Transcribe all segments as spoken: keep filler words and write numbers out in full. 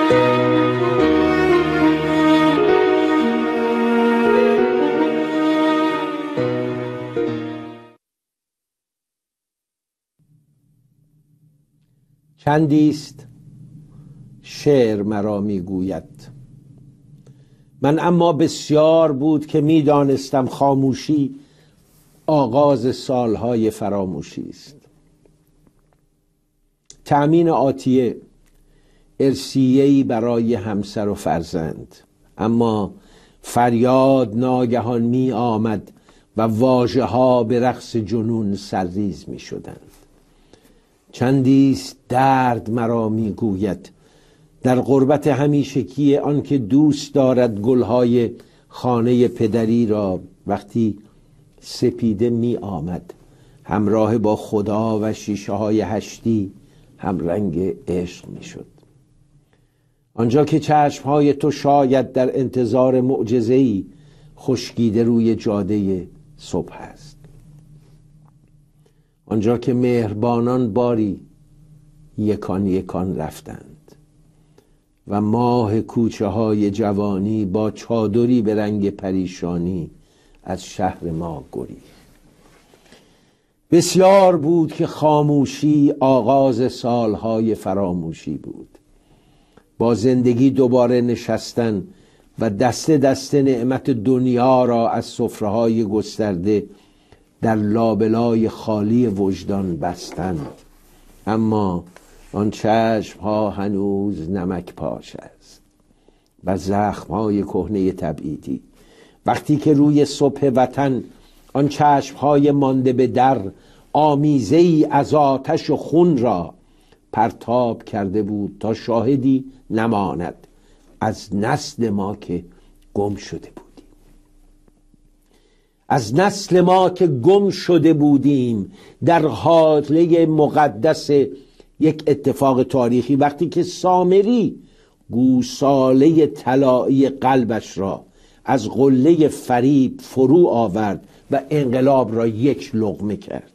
چندیست شعر مرا میگوید، من اما بسیار بود که میدانستم خاموشی آغاز سالهای فراموشی است. تأمین آتیه ارثیه‌ای برای همسر و فرزند، اما فریاد ناگهان می آمد و واژه ها به رقص جنون سرریز می شدند. چندیست درد مرا می گوید در غربت همیشگی آن که دوست دارد گلهای خانه پدری را وقتی سپیده می آمد همراه با خدا و شیشه های هشتی هم رنگ عشق می شد. آنجا که چشمهای تو شاید در انتظار معجزه‌ای خشکیده روی جاده صبح است. آنجا که مهربانان باری یکان یکان رفتند و ماه کوچه های جوانی با چادری به رنگ پریشانی از شهر ما گریخت. بسیار بود که خاموشی آغاز سالهای فراموشی بود. با زندگی دوباره نشستن و دسته دسته نعمت دنیا را از سفره‌های گسترده در لابلای خالی وجدان بستن، اما آن چشم‌ها هنوز نمک پاش است و زخم‌های کهنه تبعیدی. وقتی که روی صبح وطن آن چشم‌های مانده به در آمیزه‌ای از آتش و خون را پرتاب کرده بود تا شاهدی نماند از نسل ما که گم شده بودیم، از نسل ما که گم شده بودیم در حاله مقدس یک اتفاق تاریخی. وقتی که سامری گوساله طلایی قلبش را از قله فریب فرو آورد و انقلاب را یک لقمه کرد.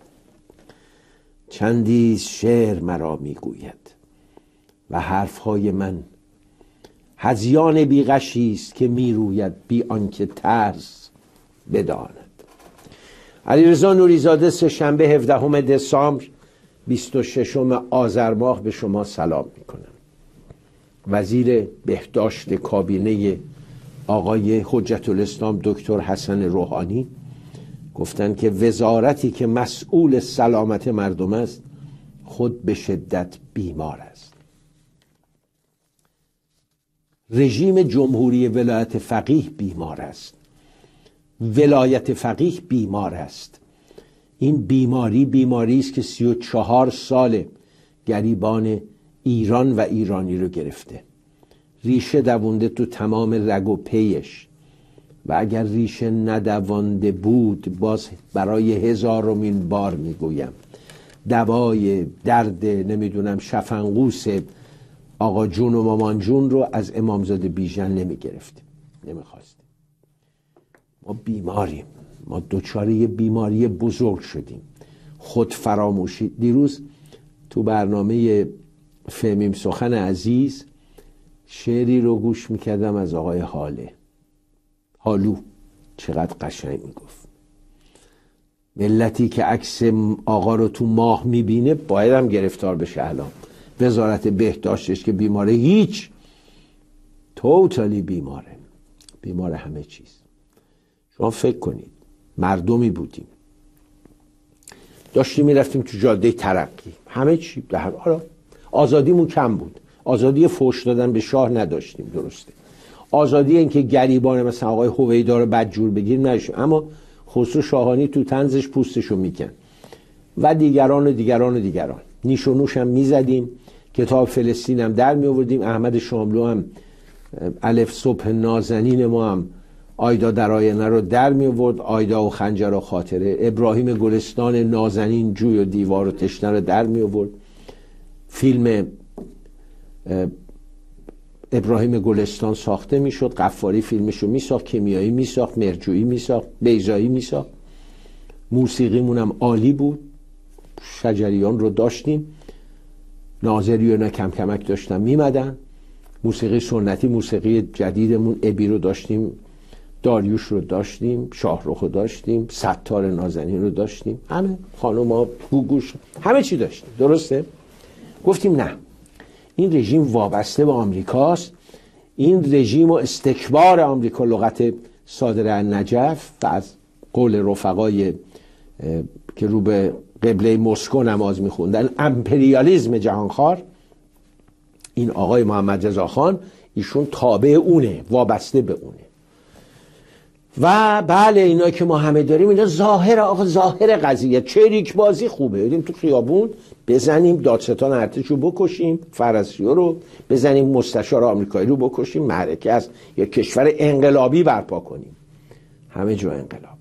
چندی شعر مرا میگوید و حرفهای من هذیان بیغشی است که میروید بی آنکه ترس بداند. علیرضا نوریزاده، سه‌شنبه هفدهم دسامبر بیست و ششم آذر ماه به شما سلام میکنم. وزیر بهداشت کابینه آقای حجت الاسلام دکتر حسن روحانی گفتند که وزارتی که مسئول سلامت مردم است خود به شدت بیمار است. رژیم جمهوری ولایت فقیه بیمار است. ولایت فقیه بیمار است. این بیماری بیماری است که سی و چهار سال گریبان ایران و ایرانی رو گرفته. ریشه دوونده تو تمام رگ و پیش و اگر ریشه ندوانده بود باز برای هزارمین بار میگویم دوای درد نمیدونم شفنقوس آقا جون و مامان جون رو از امامزاده بیژن نمیگرفتیم، نمیخواستیم. ما بیماریم، ما دوچاره یه بیماری بزرگ شدیم، خود فراموشی. دیروز تو برنامه فهمیم سخن عزیز شعری رو گوش میکردم از آقای حاله حالو، چقدر قشنگ میگفت ملتی که عکس آقا رو تو ماه میبینه باید هم گرفتار بشه. الان وزارت بهداشتش که بیماره، هیچ توتالی بیماره، بیماره همه چیز. شما فکر کنید مردمی بودیم داشتیم میرفتیم تو جاده ترقی، همه چی در حالا آزادیمون کم بود، آزادی فحش دادن به شاه نداشتیم، درسته، آزادی این که گریبان مثلا آقای هویدا رو بدجور بگیریم نداشتیم، اما خسرو شاهانی تو طنزش پوستشو میکن و دیگران و دیگران و دیگران. نیش و نوش هم میزدیم، کتاب فلسطین هم در می آوردیم، احمد شاملو هم الف صبح نازنین ما هم آیدا در آینه رو در می آورد، آیدا و خنجر و خاطره، ابراهیم گلستان نازنین جوی و دیوار و تشنه رو در می آورد، فیلم ابراهیم گلستان ساخته می شد، قفاری فیلمشو می ساخت، کیمیایی می ساخت، مرجویی می ساخت، بیضایی می ساخت، موسیقیمون هم عالی بود، شجریان رو داشتیم، ناظری و نه کم کمک داشتن میمدن موسیقی سنتی، موسیقی جدیدمون ابی رو داشتیم، داریوش رو داشتیم، شاهرخ رو داشتیم، ستار نازنین رو داشتیم، همه خانوما گوگوش، همه چی داشتیم. درسته؟ گفتیم نه، این رژیم وابسته به آمریکاست، این رژیم و استکبار آمریکا، لغت صادر از نجف و از قول رفقای که رو به قبله مسکو نماز میخوندن، امپریالیسم جهانخوار، این آقای محمد رضا خان ایشون تابع اونه، وابسته به اونه. و بله اینا که ما همه داریم اینا ظاهر، آقا ظاهر قضیه چریک بازی خوبه، بریم تو خیابون بزنیم دادستان ارتش رو بکشیم، فرضیو رو بزنیم، مستشار آمریکایی رو بکشیم، معرکه از یک کشور انقلابی برپا کنیم. همه جا انقلاب،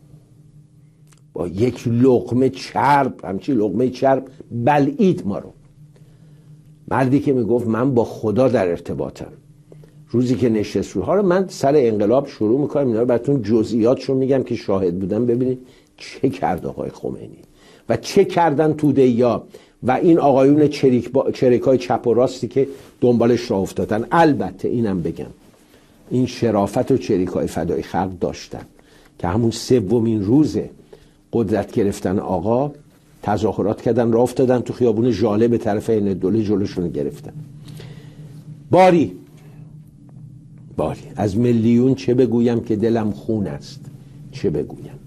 با یک لقمه چرب، همچی لقمه چرب بلعید ما رو. مردی که میگفت من با خدا در ارتباطم، روزی که نشست روها رو من سر انقلاب شروع میکنم، اینا رو براتون جزئیاتشو میگم که شاهد بودم، ببینید چه کرد آقای خمینی و چه کردن توده‌ایا و این آقایون چریک با... چریکای چپ و راستی که دنبالش را افتادن. البته اینم بگم این شرافت و چریکای فدای خلق داشتن که همون سومین روز قدرت گرفتن آقا تظاهرات کردن، راه افتادن تو خیابون ژاله به طرف عین دوله، جلوشون گرفتن. باری باری از میلیون چه بگویم که دلم خون است، چه بگویم.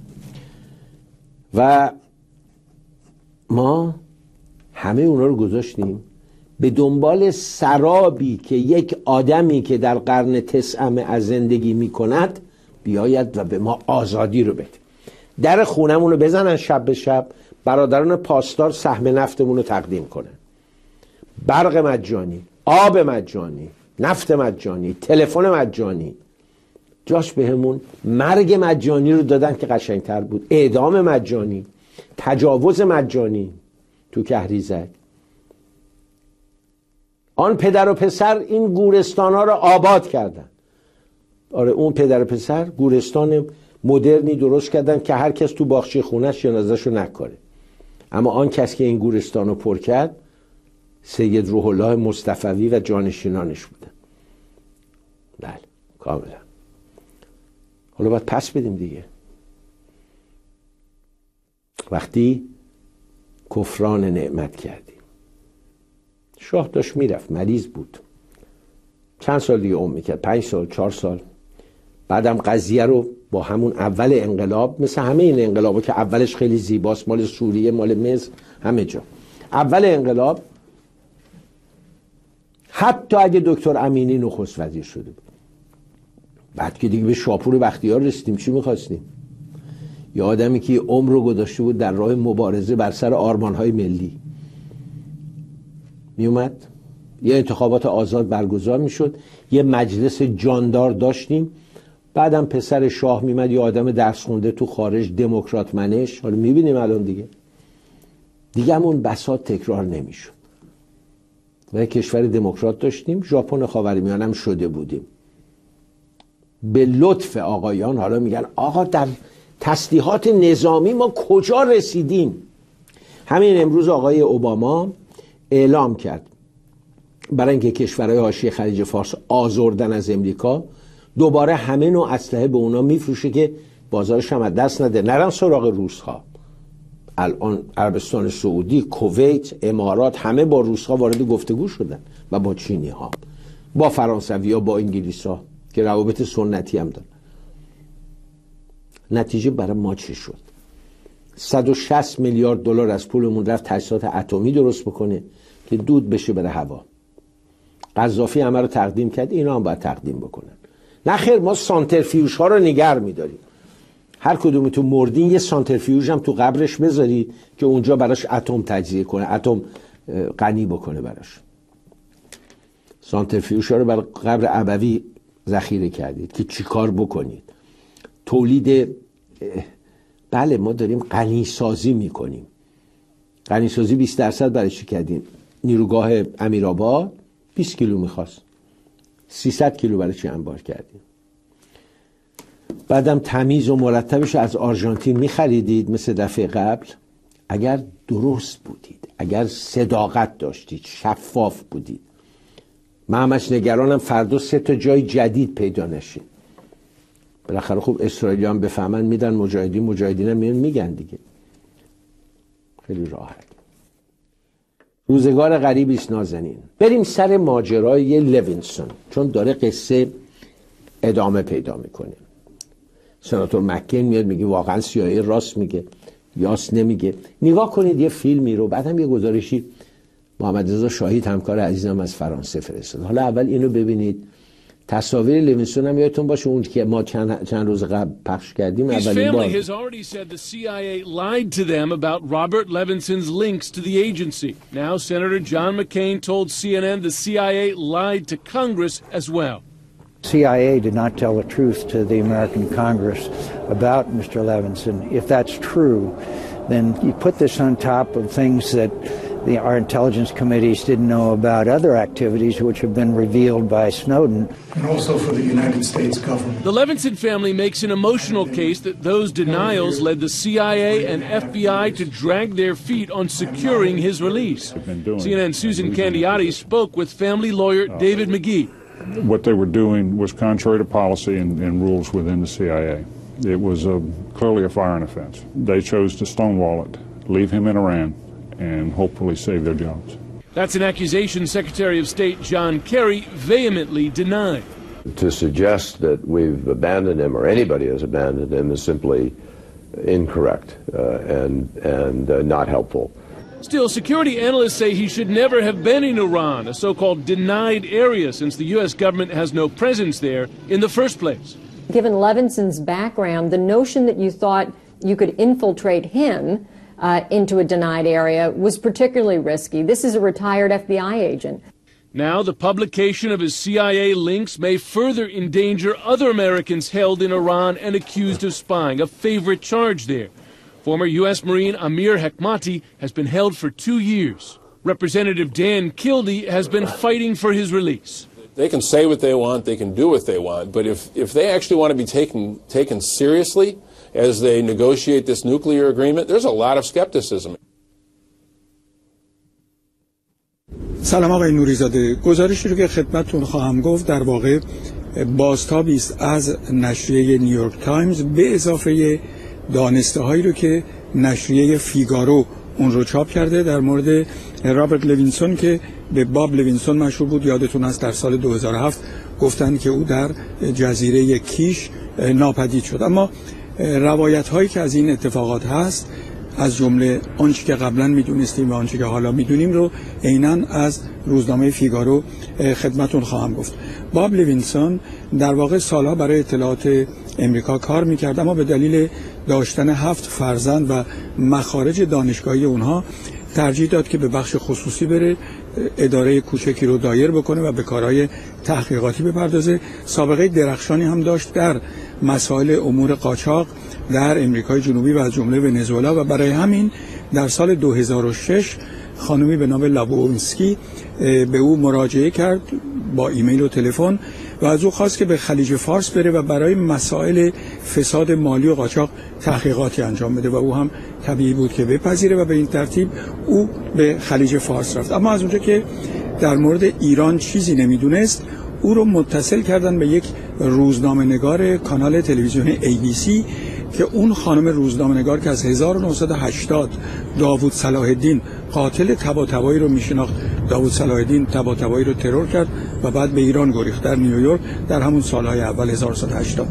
و ما همه اونا رو گذاشتیم به دنبال سرابی که یک آدمی که در قرن تسعم از زندگی می کند بیاید و به ما آزادی رو بده. در خونمون رو بزنن شب به شب، برادران پاسدار سهم نفتمون رو تقدیم کنن، برق مجانی، آب مجانی، نفت مجانی، تلفن مجانی، جاش بهمون مرگ مجانی رو دادن که قشنگتر بود، اعدام مجانی، تجاوز مجانی تو کهریزک. آن پدر و پسر این گورستان ها رو آباد کردن. آره اون پدر و پسر گورستان مدرنی درست کردن که هر کس تو باغچه خونش جنازه‌شو نکاره. اما آن کس که این گورستان رو پر کرد سید روح الله مصطفوی و جانشینانش بودن. بله کاملا. حالا باید پس بدیم دیگه. وقتی کفران نعمت کردیم، شاه داشت میرفت، مریض بود، چند سال دیگه عمر میکرد، پنج سال، چهار سال. بعدم قضیه رو با همون اول انقلاب، مثل همه این انقلابا که اولش خیلی زیباست، مال سوریه، مال مصر، همه جا اول انقلاب، حتی اگه دکتر امینی نخست وزیر شده بود، بعد که دیگه به شاپور بختیار رسیدیم، چی میخواستیم؟ یه آدمی که عمر رو گذاشته بود در راه مبارزه بر سر آرمانهای ملی، میومد یه انتخابات آزاد برگزار میشد، یه مجلس جاندار داشتیم، بعدم پسر شاه میمد، یه آدم درس خونده تو خارج، دموکرات منش. حالا میبینیم الان دیگه دیگه همون بساط تکرار نمیشد و کشور دموکرات داشتیم، ژاپن خاورمیانه هم شده بودیم. به لطف آقایان حالا میگن آقا در تسلیحات نظامی ما کجا رسیدیم؟ همین امروز آقای اوباما اعلام کرد برای اینکه کشورهای حاشیه خلیج فارس آزردن از امریکا، دوباره همه نوع اسلحه به اونا میفروشه که بازارش هم از دست نده، نرن سراغ روس ها. الان عربستان سعودی، کویت، امارات همه با روس ها وارد گفتگو شدن و با چینی ها، با فرانسوی ها، با انگلیس ها که روابط سنتی هم دارن. نتیجه برای ما چی شد؟ صد و شصت میلیارد دلار از پولمون رفت تجهیزات اتمی درست بکنه که دود بشه بره هوا. قذافی همه رو تقدیم کرد، اینا هم باید تقدیم بکنن. نه خیر، ما سانترفیوژ ها رو نگر می‌داریم. هر کدومتون مردین یه سانترفیوژ هم تو قبرش بذارید که اونجا براش اتم تجزیه کنه، اتم غنی بکنه براش. سانترفیوژ ها رو برای قبر ابوی ذخیره کردید که چیکار بکنید؟ تولید، بله ما داریم غنی سازی میکنیم. غنی سازی بیست درصد برای چی کردیم؟ نیروگاه امیرآباد بیست کیلو میخواست، سیصد کیلو برای چی انبار کردیم؟ بعدم تمیز و مرتبش از آرژانتین میخریدید مثل دفعه قبل. اگر درست بودید، اگر صداقت داشتید، شفاف بودید، من همش نگرانم فردا سه تا جای جدید پیدا نشه. بالاخره خوب اسرائیلیان بفهمن میدن مجاهدین، مجاهدین هم میان میگن دیگه. خیلی راحت. روزگار غریبی است نازنین. بریم سر ماجرای لوینسون، چون داره قصه ادامه پیدا میکنه. سناتور مکین میاد میگه واقعا سی‌آی‌ای راست میگه، یاس نمیگه. نگاه کنید یه فیلمی رو، بعدم یه گزارشی محمد رضا شاهید همکار عزیزم از فرانسه فرستاد. حالا اول اینو ببینید. تصاویر لیوینسون هم یادتون باشه اون که ما چند, چند روز قبل پخش کردیم. His اولین بار family has already said the C I A lied to them about Robert Levinson's links to the agency. Now Senator John McCain told C N N the C I A lied to Congress as well. C I A did not tell the truth to the American Congress about Mister Levinson. If that's true, then you put this on top of things that the, our intelligence committees didn't know about, other activities which have been revealed by Snowden. And also for the United States government. The Levinson family makes an emotional case that those denials led the C I A and F B I to drag their feet on securing his release. C N N's Susan Candiotti spoke with family lawyer David McGee. What they were doing was contrary to policy and, and rules within the C I A. It was a, clearly a firing offense. They chose to stonewall it, leave him in Iran, and hopefully save their jobs. That's an accusation Secretary of State John Kerry vehemently denied. To suggest that we've abandoned him or anybody has abandoned him is simply incorrect uh, and, and uh, not helpful. Still, security analysts say he should never have been in Iran, a so-called denied area, since the U S government has no presence there in the first place. Given Levinson's background, the notion that you thought you could infiltrate him uh, into a denied area was particularly risky. This is a retired F B I agent. Now, the publication of his C I A links may further endanger other Americans held in Iran and accused of spying, a favorite charge there. Former U S Marine Amir Hekmati has been held for two years. Representative Dan Kildee has been fighting for his release. They can say what they want, they can do what they want, but if, if they actually want to be taken, taken seriously as they negotiate this nuclear agreement, there's a lot of skepticism. سلام آقای نوریزاده. گزارشی رو که خدمتتون خواهم گفت در واقع بازتابی است از نشریه نیویورک تایمز به اضافه دانسته هایی رو که نشریه فیگارو اون رو چاپ کرده در مورد رابرت لوینسون که به باب لوینسون مشهور بود. یادتون هست در سال دو هزار و هفت گفتن که او در جزیره کیش ناپدید شد. اما روایت هایی که از این اتفاقات هست، از جمله آنچه که قبلا میدونستیم و آنچه که حالا میدونیم رو عیناً از روزنامه فیگارو خدمتون خواهم گفت. باب لوینسون در واقع سالها برای اطلاعات امریکا کار میکرد، اما به دلیل داشتن هفت فرزند و مخارج دانشگاهی اونها ترجیح داد که به بخش خصوصی بره، اداره کوچکی رو دایر بکنه و به کارهای تحقیقاتی بپردازه. سابقه درخشانی هم داشت در مسائل امور قاچاق در امریکای جنوبی و از جمله ونزوئلا و برای همین در سال دو هزار و شش خانمی به نام لابوینسکی به او مراجعه کرد با ایمیل و تلفن و از او خواست که به خلیج فارس بره و برای مسائل فساد مالی و قاچاق تحقیقاتی انجام بده و او هم طبیعی بود که بپذیره و به این ترتیب او به خلیج فارس رفت. اما از اونجا که در مورد ایران چیزی نمیدونست، او رو متصل کردن به یک روزنامه‌نگار کانال تلویزیون ای بی سی که اون خانم روزنامه‌نگار که از هزار و نهصد و هشتاد داوود صلاح الدین قاتل طباطبایی رو میشناخت، داوود صلاح الدین طباطبایی رو ترور کرد و بعد به ایران گریخت در نیویورک در همون سالهای اول هزار و نهصد و هشتاد.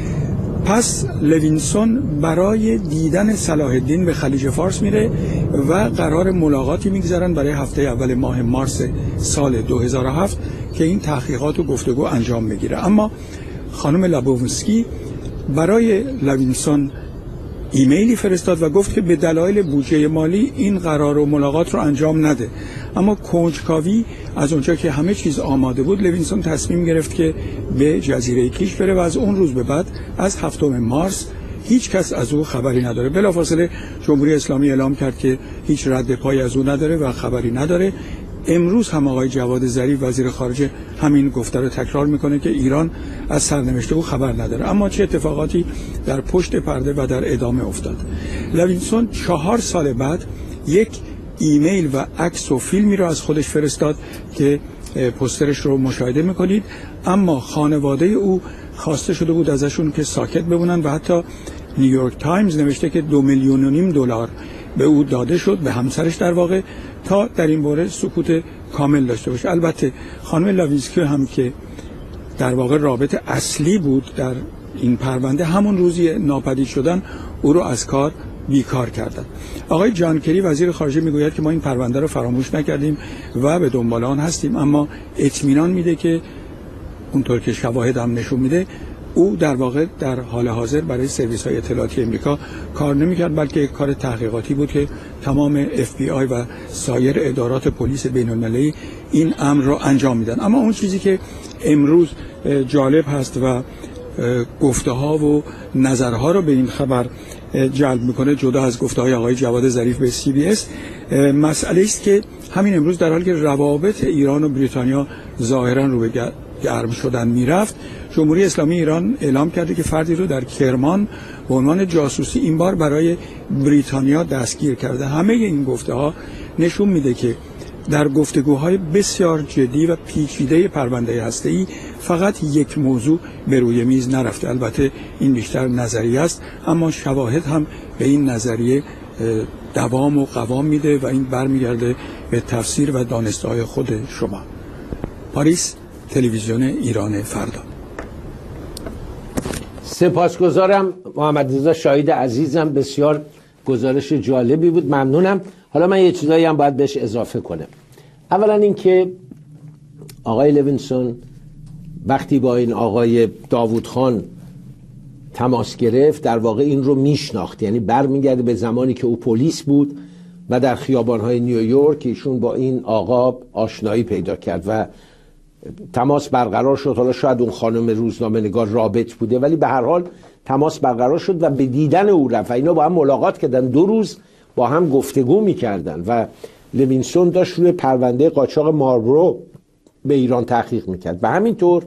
پس لوینسون برای دیدن صلاح الدین به خلیج فارس میره و قرار ملاقاتی میگذارن برای هفته اول ماه مارس سال دو هزار و هفت که این تحقیقات و گفتگو انجام میگیره. اما خانم لابوینسکی برای لوینسون ایمیلی فرستاد و گفت که به دلایل بودجه مالی این قرار و ملاقات رو انجام نده. اما کنجکاوی از اونجا که همه چیز آماده بود، لوینسون تصمیم گرفت که به جزیره کیش بره و از اون روز به بعد از هفتم مارس هیچ کس از او خبری نداره. بلافاصله جمهوری اسلامی اعلام کرد که هیچ رد پای از او نداره و خبری نداره. امروز هم آقای جواد ظریف وزیر خارجه همین گفته رو تکرار میکنه که ایران از سرنوشت او خبر نداره. اما چه اتفاقاتی در پشت پرده و در ادامه افتاد؟ لوینسون چهار سال بعد یک ایمیل و عکس و فیلمی رو از خودش فرستاد که پوسترش رو مشاهده میکنید. اما خانواده او خواسته شده بود ازشون که ساکت بمونن و حتی نیویورک تایمز نوشته که دو میلیون و نیم دلار به او داده شد، به همسرش در واقع، تا در این باره سکوت کامل داشته باشه. البته خانم لاوینسکی هم که در واقع رابط اصلی بود در این پرونده، همون روزی ناپدید شدن او رو از کار بیکار کردن. آقای جان کری وزیر خارجه میگوید که ما این پرونده رو فراموش نکردیم و به دنبال آن هستیم، اما اطمینان میده که اونطور که شواهد هم نشون میده او در واقع در حال حاضر برای سرویس های اطلاعاتی امریکا کار نمیکرد، بلکه کار تحقیقاتی بود که تمام اف بی آی و سایر ادارات پلیس بین المللی این امر رو انجام میدن. اما اون چیزی که امروز جالب هست و گفته ها و نظرها رو به این خبر جلب میکنه، جدا از گفته های آقای جواد ظریف به سی بی اس، مسئله است که همین امروز در حالی که روابط ایران و بریتانیا ظاهرا رو به گرم شدن میرفت، جمهوری اسلامی ایران اعلام کرده که فردی رو در کرمان به عنوان جاسوسی این بار برای بریتانیا دستگیر کرده. همه این گفته ها نشون میده که در گفتگوهای بسیار جدی و پیچیده پرونده هسته‌ای فقط یک موضوع به روی میز نرفته. البته این بیشتر نظریه است، اما شواهد هم به این نظریه دوام و قوام میده و این برمیگرده به تفسیر و دانسته‌های خود شما. پاریس، تلویزیون ایران فردا. سپاسگزارم محمد رضا شاهید عزیزم، بسیار گزارش جالبی بود، ممنونم. حالا من یه چیزایی هم باید بهش اضافه کنم. اولا اینکه آقای لوینسون وقتی با این آقای داوود خان تماس گرفت در واقع این رو میشناخت، یعنی برمیگرده به زمانی که او پلیس بود و در خیابان‌های نیویورک ایشون با این آقا آشنایی پیدا کرد و تماس برقرار شد. حالا شاید اون خانم روزنامه نگار رابط بوده، ولی به هر حال تماس برقرار شد و به دیدن او رفت و اینا با هم ملاقات کردن، دو روز با هم گفتگو میکردن و لوینسون داشت روی پرونده قاچاق مارلبورو به ایران تحقیق میکرد و همینطور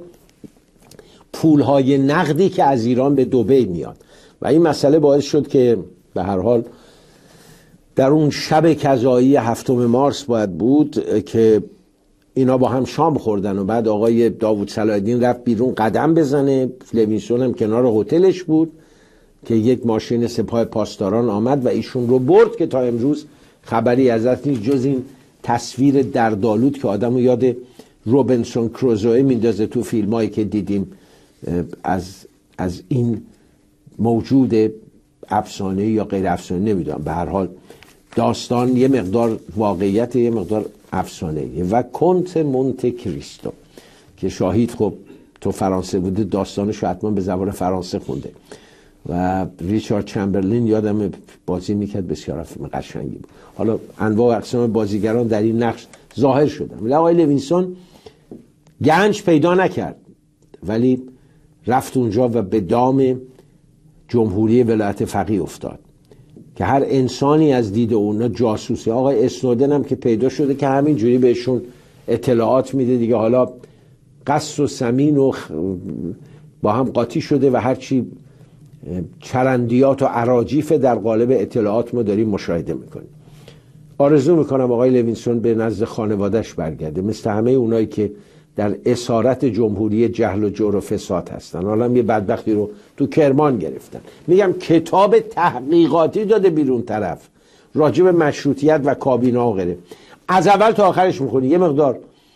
پولهای نقدی که از ایران به دبی میاد و این مسئله باعث شد که به هر حال در اون شب کذایی هفتم مارس باید بود که اینا با هم شام خوردن و بعد آقای داوود صلاح الدین رفت بیرون قدم بزنه، لوینسون هم کنار هتلش بود که یک ماشین سپاه پاسداران آمد و ایشون رو برد که تا امروز خبری ازش نیست جز این تصویر دردآلود که آدمو یاد روبینسون کروزوئه میندازه تو فیلمایی که دیدیم از از این موجود افسانه یا غیر افسانه نمیدونم، به هر حال داستان یه مقدار واقعیت یه مقدار افسانه. و کنت مونته کریستو که شاهید خب تو فرانسه بوده، داستانشو حتما به زبان فرانسه خونده و ریچارد چمبرلین یادم بازی میکرد، بسیار فیلم قشنگی بود. حالا انواع و اقسام بازیگران در این نقش ظاهر شدن ولی آقای لوینسون گنج پیدا نکرد، ولی رفت اونجا و به دام جمهوری ولایت فقیه افتاد که هر انسانی از دید اونا جاسوسه. آقای اسنودن هم که پیدا شده که همین جوری بهشون اطلاعات میده دیگه، حالا قص و سمین و با هم قاطی شده و هرچی چرندیات و اراجیف در قالب اطلاعات ما داریم مشاهده میکنیم. آرزو میکنم آقای لوینسون به نزد خانوادهش برگرده، مثل همه اونایی که در اسارت جمهوری جهل و جور و فساد هستن. حالا یه بدبختی رو تو کرمان گرفتن، میگم کتاب تحقیقاتی داده بیرون طرف راجع به مشروطیت و کابینه و غیره، از اول تا آخرش میخونی. یه مقدار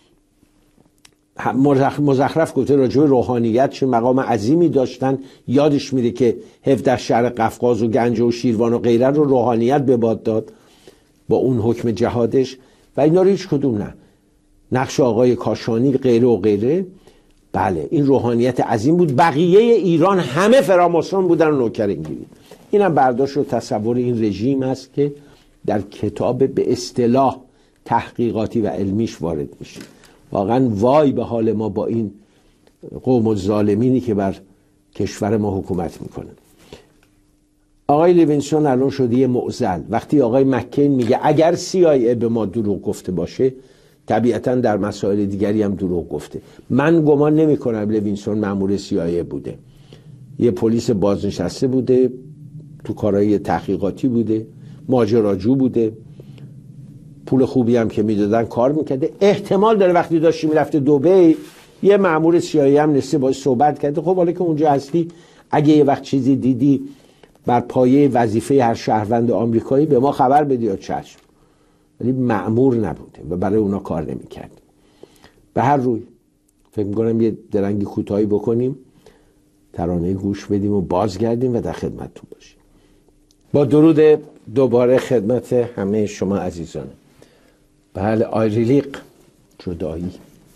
مزخرف گفته راجع به روحانیت چه مقام عظیمی داشتن، یادش میره که هفده شهر قفقاز و گنج و شیروان و غیره رو روحانیت به باد داد با اون حکم جهادش و اینا رو هیچ کدوم نه. نقش آقای کاشانی غیره و غیره، بله این روحانیت عظیم بود، بقیه ایران همه فراماسون بودن و نوکرانگیری. اینم برداشت و تصور این رژیم است که در کتاب به اصطلاح تحقیقاتی و علمیش وارد میشه. واقعا وای به حال ما با این قوم الظالمینی که بر کشور ما حکومت میکنن. آقای لوینسون الان شده یه معضل. وقتی آقای مکین میگه اگر سی آی ای به ما دروغ گفته باشه، طبیعتا در مسائل دیگری هم دروغ گفته. من گمان نمی کنم لوینسون مأمور سی آی ای بوده، یه پلیس بازنشسته بوده، تو کارهای تحقیقاتی بوده، ماجراجو بوده. پول خوبی هم که میدادن کار میکرده. احتمال داره وقتی داشتی میرفته دبی یه مأمور سیایی هم نسته باید صحبت کرده. خب حالا که اونجا هستی اگه یه وقت چیزی دیدی بر پایه وظیفه هر شهروند آمریکایی به ما خبر بدی یا چشم. ولی مأمور نبوده و برای اونا کار نمیکرد. به هر روی فکر میکنم یه درنگی کوتاهی بکنیم، ترانه گوش بدیم و بازگردیم و در خدمتتون باشیم. با درود دوباره خدمت همه شما عزیزان. بله، آیریلیق، جدایی.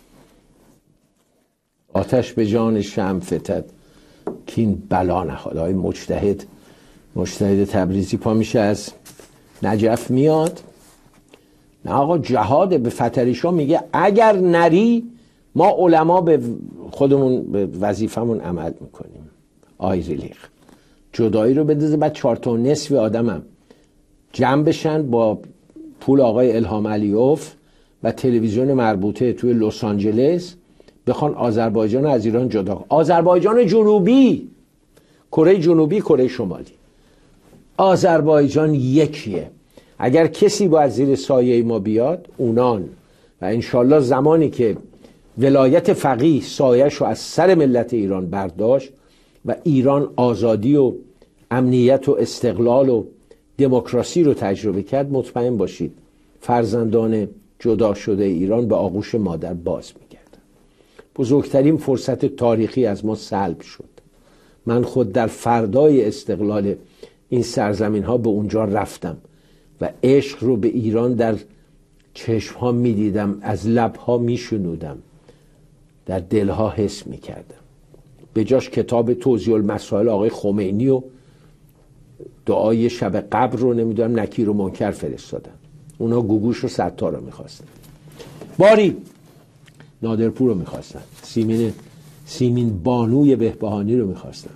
آتش به جان شمع فتد که این بلا نهاد. آقای مجتهد مجتهد تبریزی پا میشه از نجف میاد. نه آقا، جهاد. به فتریشا میگه اگر نری ما علما به خودمون به وظیفمون عمل میکنیم. آیریلیق جدایی رو بدازه، بعد چهار تا و نصف آدمم جمع بشن با پول آقای الهام علیوف و تلویزیون مربوطه توی لس آنجلس بخوان آذربایجان از ایران جدا کنن. آذربایجان جنوبی، کره جنوبی، کره شمالی. آذربایجان یکیه. اگر کسی باید زیر سایه ما بیاد اونان، و انشالله زمانی که ولایت فقیه سایه‌شو رو از سر ملت ایران برداشت و ایران آزادی و امنیت و استقلال و دموکراسی رو تجربه کرد، مطمئن باشید فرزندان جدا شده ایران به آغوش مادر باز میگردن. بزرگترین فرصت تاریخی از ما سلب شد. من خود در فردای استقلال این سرزمین ها به اونجا رفتم و عشق رو به ایران در چشم ها می دیدم، از لب ها می شنودم، در دل ها حس می کردم. به جاش کتاب توضیح المسائل آقای خمینی و دعای شب قبر رو نمیدونم نکیر و منکر فرستادن. اونا گوگوش و ستار رو میخواستن. باری نادرپور رو میخواستن. سیمین سیمین بانوی بهبهانی رو میخواستن.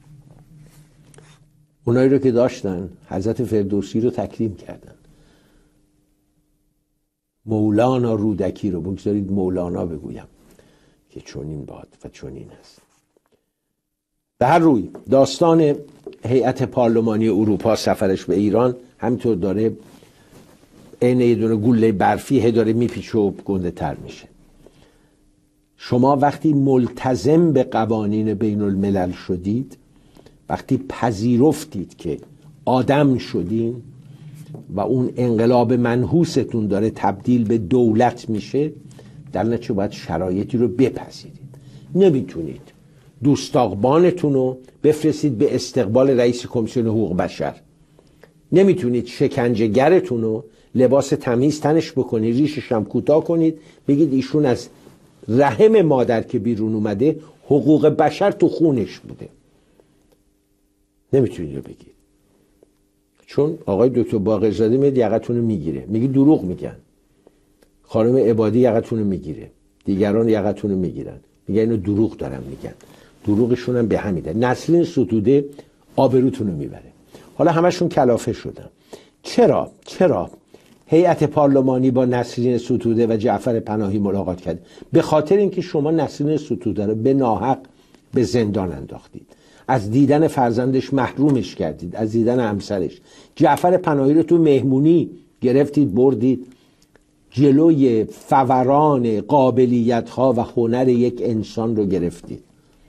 اونایی رو که داشتن حضرت فردوسی رو تکریم کردن. مولانا رودکی رو بگذارید مولانا بگویم که چنین باد و چنین است. به هر روی داستان هیئت پارلمانی اروپا سفرش به ایران همینطور داره عین یه دونه گوله برفی هی داره میپیچه و گنده تر میشه. شما وقتی ملتزم به قوانین بین الملل شدید، وقتی پذیرفتید که آدم شدین و اون انقلاب منحوستون داره تبدیل به دولت میشه، در نتیجه باید شرایطی رو بپذیرید. نمیتونید دوستاقبانتون رو بفرستید به استقبال رئیس کمیسیون حقوق بشر. نمیتونید شکنجهگرتون رو لباس تمیز تنش بکنید، ریشش هم کوتاه کنید، بگید ایشون از رحم مادر که بیرون اومده حقوق بشر تو خونش بوده. نمیتونید رو بگید، چون آقای دکتر باقرزاده میاد یقتون رو میگیره، میگه دروغ میگن. خانم عبادی یقتون رو میگیره، دیگران یقتون رو میگیرن، میگه اینو دروغ دارن میگن. دروغشون هم به همیده. نسرین ستوده آبروتون رو میبره. حالا همشون کلافه شدن. چرا؟ چرا هیئت پارلمانی با نسرین ستوده و جعفر پناهی ملاقات کرد؟ به خاطر اینکه شما نسرین ستوده رو به ناحق به زندان انداختید، از دیدن فرزندش محرومش کردید، از دیدن همسرش. جعفر پناهی رو تو مهمونی گرفتید بردید، جلوی فوران قابلیت ها و هنر یک انسان رو گرفتید.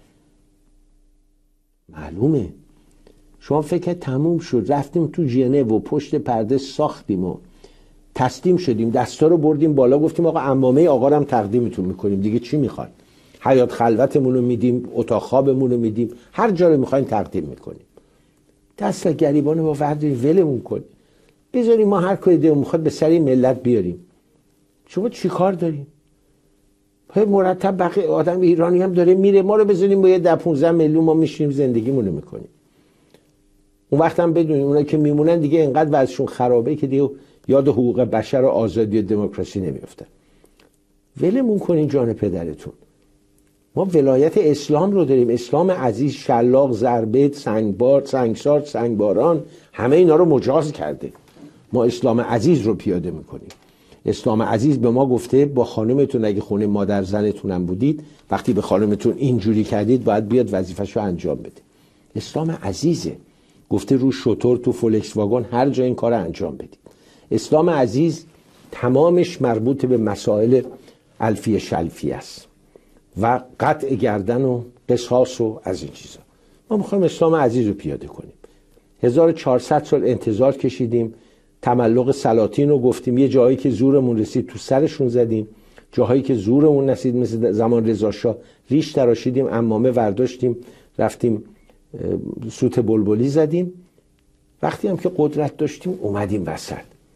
معلومه شما فکر تموم شد، رفتیم تو ژنو و پشت پرده ساختیم و تسلیم شدیم، دستا رو بردیم بالا، گفتیم آقا عمامه آقا رو هم تقدیمتون میکنیم، دیگه چی میخواین؟ حیات خلوتمون رو میدیم، اتاق خوابمون رو میدیم، هر جا رو میخواین تقدیم میکنیم. دست گریبان با وردی ولمون کنیم، بذاریم ما هر کاری دلمون میخواد به سر ملت بیاریم. شما چی کار داریم؟ پای مرتب بقیه آدم ایرانی هم داره میره، ما رو بذاریم با یه ده پونزده میلیون ما میشینیم زندگیمون رو میکنیم. اون وقت هم بدونیم اونایی که میمونن دیگه اینقدر وضعشون خرابه که دیگه یاد حقوق بشر و آزادی و دموکراسی نمیافتن. ولمون کنین جان پدرتون. ما ولایت اسلام رو داریم، اسلام عزیز، شلاق، ضربه، سنگبار، سنگسار، سنگباران، همه اینا رو مجاز کرده. ما اسلام عزیز رو پیاده میکنیم. اسلام عزیز به ما گفته با خانمتون اگه خونه مادر زنتونم بودید، وقتی به خانمتون اینجوری کردید باید بیاد وظیفه‌شو انجام بده. اسلام عزیزه، گفته رو شتر تو فولکس واگن هر جا این کار انجام بدید. اسلام عزیز تمامش مربوط به مسائل الفی شلفی است و قطع گردن و قصاص و از این چیزا. ما میخوایم اسلام عزیز رو پیاده کنیم. هزار و چهارصد سال انتظار کشیدیم، تملق سلاطین رو گفتیم، یه جایی که زورمون رسید تو سرشون زدیم، جاهایی که زورمون نسید مثل زمان رضا شاه ریش تراشیدیم، عمامه ورداشتیم رفتیم سوت بلبلی زدیم. وقتی هم که قدرت داشتیم اومدیم وسط.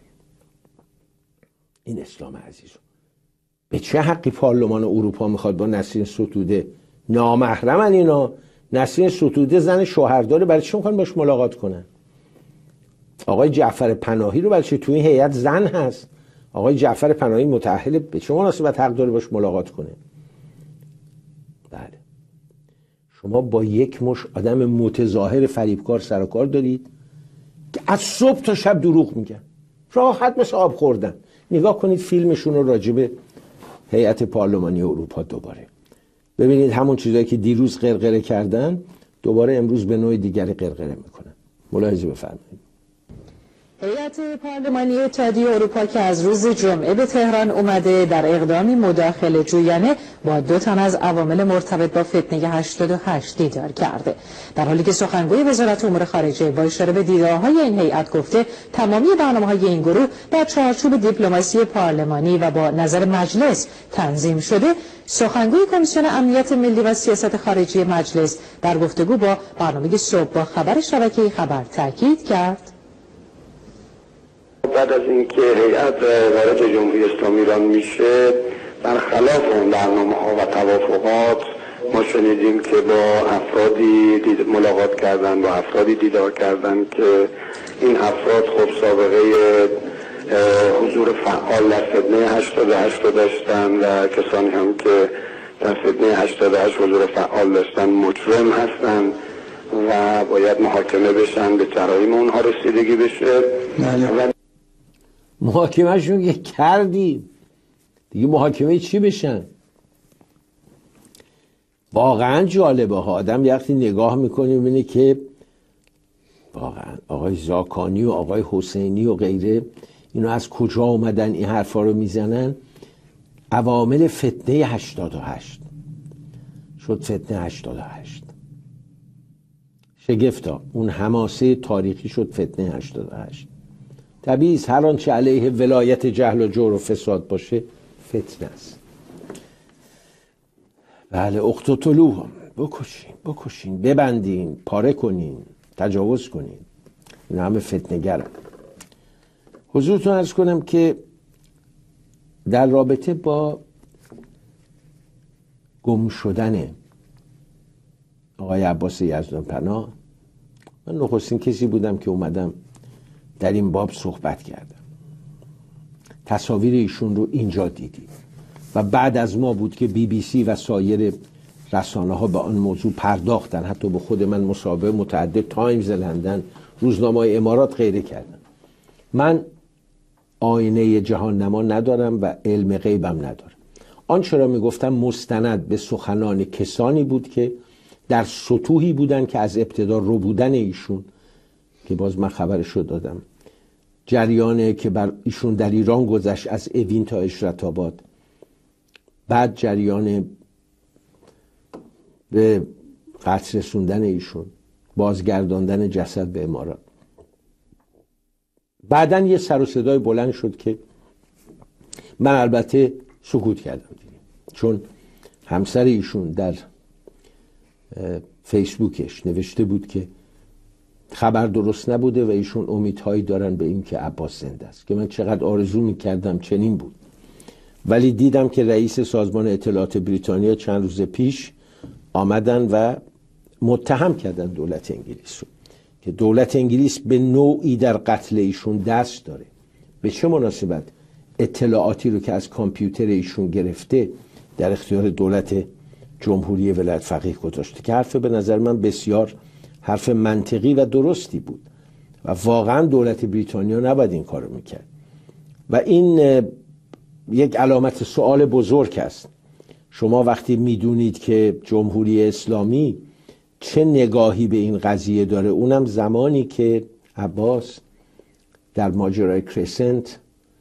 این اسلام عزیز به چه حقی پارلمان اروپا میخواد با نسرین ستوده، نامحرمن اینا، نسرین ستوده زن شوهرداره، برای چی میخوان باش ملاقات کنن؟ آقای جعفر پناهی رو برای چی؟ تو این هیئت زن هست. آقای جعفر پناهی متأهل، به چه مناسبت حق داره باش ملاقات کنه؟ بله، شما با یک مش آدم متظاهر فریبکار سر و کار دارید که از صبح تا شب دروغ میگن، راحت مثل آب خوردن. نگاه کنید فیلمشون رو راجب هیئت پارلمانی اروپا دوباره ببینید، همون چیزایی که دیروز قرقره کردن دوباره امروز به نوع دیگری قرقره میکنن. ملاحظه بفرمایید. هیئت پارلمانی اتحادیه اروپا که از روز جمعه به تهران اومده در اقدامی مداخله جویانه با دو تن از عوامل مرتبط با فتنه هشتاد و هشت دیدار کرده، در حالی که سخنگوی وزارت امور خارجه با اشاره به دیدارهای این هیئت گفته تمامی برنامه‌های این گروه در چارچوب دیپلماسی پارلمانی و با نظر مجلس تنظیم شده. سخنگوی کمیسیون امنیت ملی و سیاست خارجی مجلس در گفتگو با برنامه صبح با خبر شبکه خبر تاکید کرد بعد از اینکه هیئت وارد جمهوری اسلامی ایران میشه، برخلاف اون برنامه‌ها و توافقات، ما شنیدیم که با افرادی دید ملاقات کردن، با افرادی دیدار کردن که این افراد خب سابقه حضور فعال در فتنه هشتاد و هشت داشتن و کسانی هم که در فتنه هشتاد و هشت حضور فعال داشتن مجرم هستن و باید محاکمه بشن، به جرایم اونها رسیدگی بشه. و محاکمهشون که کردیم دیگه، محاکمه چی بشن؟ واقعا جالبه ها. آدم یه وقتی نگاه میکنه میبینه که واقعا آقای زاکانی و آقای حسینی و غیره اینو از کجا اومدن این حرفا رو میزنن. عوامل فتنه هشتاد و هشت شد فتنه هشتاد و هشت، شگفتا اون حماسه تاریخی شد فتنه هشتاد و هشت. طبیعی است هر آنچه علیه ولایت جهل و جور و فساد باشه فتنه است. بله، اقتتلوهم، بکشین بکشین ببندین، پاره کنین، تجاوز کنین، این همه فتنه گرم. حضورتون عرض کنم که در رابطه با گم شدن آقای عباس یزدانپناه، من نخستین کسی بودم که اومدم در این باب صحبت کردم. تصاویر ایشون رو اینجا دیدیم و بعد از ما بود که بی بی سی و سایر رسانه ها به آن موضوع پرداختن. حتی به خود من مصاحبه متعدد، تایمز لندن، روزنامه امارات غیره کردن. من آینه جهان نما ندارم و علم غیبم ندارم. آنچه را میگفتم مستند به سخنان کسانی بود که در سطوحی بودن که از ابتدا رو بودن ایشون، که باز من خبرش رو دادم، جریانه که بر ایشون در ایران گذشت از اوین تا اشرت آباد، بعد جریان به قتل رسوندن ایشون، بازگرداندن جسد به امارات. بعداً یه سر و صدای بلند شد که من البته سکوت کردم دیگه، چون همسر ایشون در فیسبوکش نوشته بود که خبر درست نبوده و ایشون امیدهایی دارن به این که عباس زنده است، که من چقدر آرزو میکردم چنین بود. ولی دیدم که رئیس سازمان اطلاعات بریتانیا چند روز پیش آمدن و متهم کردن دولت انگلیس رو که دولت انگلیس به نوعی در قتل ایشون دست داره. به چه مناسبت اطلاعاتی رو که از کامپیوتر ایشون گرفته در اختیار دولت جمهوری ولایت فقیه گذاشته، که حرف به نظر من بسیار حرف منطقی و درستی بود و واقعا دولت بریتانیا نباید این کارو میکرد. و این یک علامت سوال بزرگ است. شما وقتی میدونید که جمهوری اسلامی چه نگاهی به این قضیه داره، اونم زمانی که عباس در ماجرای کرسنت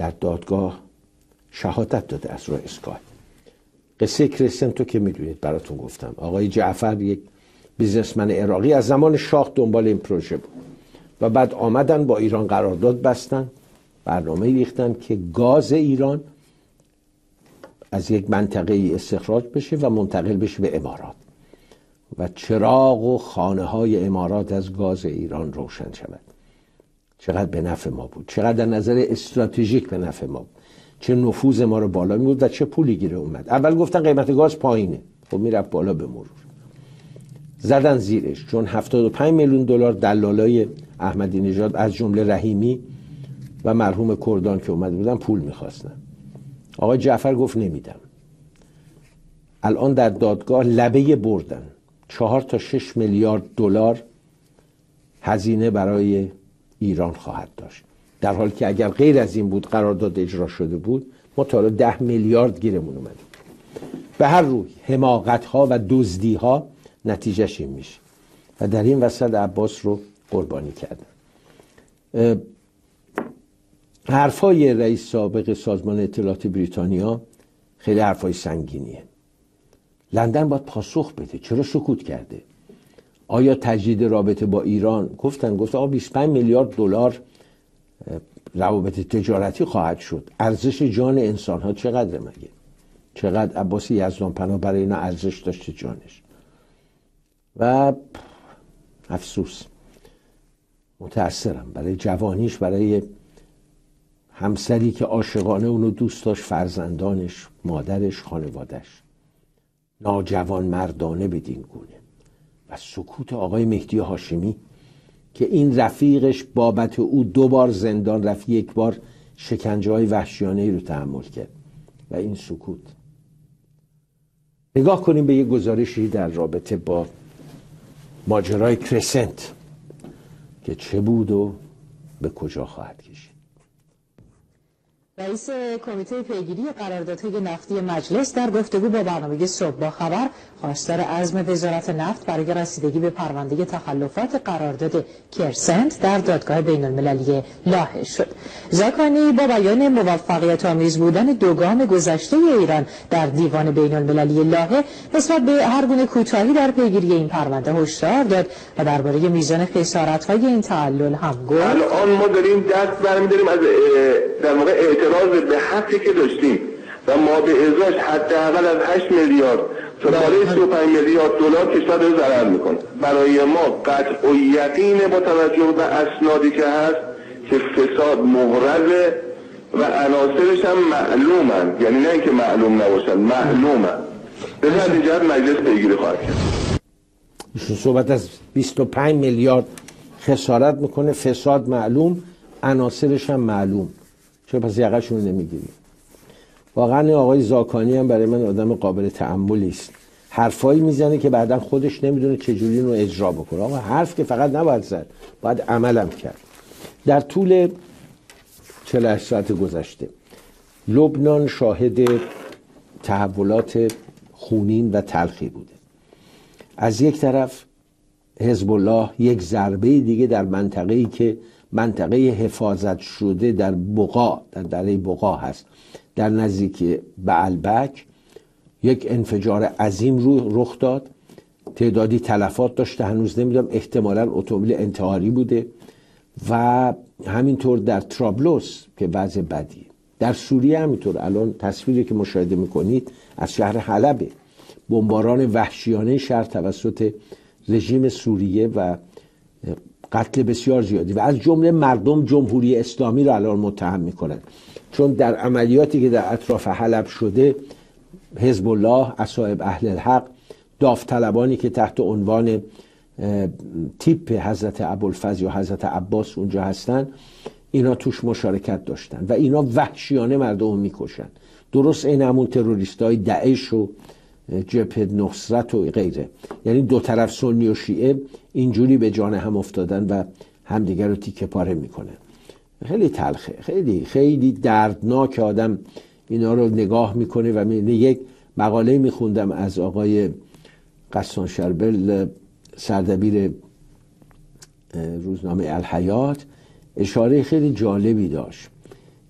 در دادگاه شهادت داده از روی اسکای. قصه کرسنت رو که میدونید، براتون گفتم. آقای جعفر یک بیزنسمن عراقی از زمان شاه دنبال این پروژه بود و بعد آمدن با ایران قرارداد بستن، برنامه ریختن که گاز ایران از یک منطقه استخراج بشه و منتقل بشه به امارات و چراغ و خانه های امارات از گاز ایران روشن شود. چقدر به نفع ما بود، چقدر در نظر استراتژیک به نفع ما بود، چه نفوذ ما رو بالا می بود و چه پولی گیره اومد. اول گفتن قیمت گاز پایینه، خب میرفت بالا به مرور، زدن زیرش، چون هفتاد و پنج میلیون دلار دلالای احمدی نژاد از جمله رحیمی و مرحوم کردان که اومده بودن پول میخواستن. آقای جعفر گفت نمیدم. الان در دادگاه لبه بردن، چهار تا شش میلیارد دلار هزینه برای ایران خواهد داشت، در حالی که اگر غیر از این بود قرارداد اجرا شده بود ما تا ده میلیارد گیرمون اومد. به هر روی حماقت ها و دزدی ها نتیجهش این میشه و در این وسط عباس رو قربانی کردن. حرفای رئیس سابق سازمان اطلاعات بریتانیا خیلی حرفای سنگینیه. لندن باید پاسخ بده، چرا سکوت کرده؟ آیا تجدید رابطه با ایران، گفتن گفت آقا بیست و پنج میلیارد دلار روابط تجارتی خواهد شد، ارزش جان انسان ها چقدر مگه؟ چقدر عباس یزدان پناه برای اینا ارزش داشته جانش؟ و افسوس، متأثرم برای جوانیش، برای همسری که عاشقانه اونو دوست داشت، فرزندانش، مادرش، خانوادش. ناجوان مردانه بدین گونه. و سکوت آقای مهدی هاشمی که این رفیقش بابت او دو بار زندان رفت، یک بار شکنجه های وحشیانه ای رو تحمل کرد و این سکوت. نگاه کنیم به یک گزارشی در رابطه با ماجرای کرسنت که چه بود و به کجا خواهد کشید. رئیس کمیته پیگیری قراردادهای نفتی مجلس در گفتگو با برنامه صبح با خبر خواستار عزم وزارت نفت برای رسیدگی به پرونده تخلفات قرارداد کرسنت در دادگاه بین المللی لاهه شد. زاکانی با بیان موفقیت آمیز بودن دو گام گذشته ایران در دیوان بین المللی لاهه نسبت به هر گونه کوتاهی در پیگیری این پرونده هشدار داد و درباره میزان خسارت‌های این تعلل هم گفت. الان ما داریم دست برمی‌داریم از در واقع اعتراض به حقی که داشتیم و ما به ازاش حداقل از هشت میلیارد تا بالای سی و پنج میلیارد دلار کشور رو ضرر میکنه. برای ما قطع و یقین با توجه به اسنادی که هست که فساد مغرض و عناصرش هم معلومن، یعنی نه اینکه معلوم نباشن، معلومن. به نتیجه مجلس پیگیری خواهد کرد. ایشون صحبت از بیست و پنج میلیارد خسارت میکنه، فساد معلوم، عناصرش هم معلوم. چرا پس یقه‌شون نمیگیری؟ واقعا آقای زاکانی هم برای من آدم قابل تأملی است. حرفایی میزنه که بعدا خودش نمیدونه چجوری اینو اجرا بکنه. آقا حرف که فقط نباید زد، باید عملم کرد. در طول چهل و هشت ساعت گذشته لبنان شاهد تحولات خونین و تلخی بوده. از یک طرف حزب الله یک ضربه دیگه در منطقه‌ای که منطقه حفاظت شده در بقا، در دره بقا هست، در نزدیکی بعلبک، یک انفجار عظیم رو رخ داد. تعدادی تلفات داشته، هنوز نمیدونم، احتمالاً اتومبیل انتحاری بوده. و همینطور در ترابلوس که وضع بدیه. در سوریه همینطور. الان تصویری که مشاهده میکنید از شهر حلبه، بمباران وحشیانه شهر توسط رژیم سوریه و قتل بسیار زیادی و از جمله مردم جمهوری اسلامی رو الان متهم میکنن، چون در عملیاتی که در اطراف حلب شده حزب الله، اصحاب اهل الحق، داوطلبانی که تحت عنوان تیپ حضرت ابوالفضل یا حضرت عباس اونجا هستن، اینا توش مشارکت داشتن و اینا وحشیانه مردم میکشن، درست این همون تروریستای داعش و جبهه نصرت و غیره. یعنی دو طرف سنی و شیعه اینجوری به جان هم افتادن و همدیگر رو تیکه پاره میکنن. خیلی تلخه، خیلی خیلی دردناک. آدم اینا رو نگاه میکنه و می... یک مقاله میخوندم از آقای قسان شربل، سردبیر روزنامه الحیات، اشاره خیلی جالبی داشت.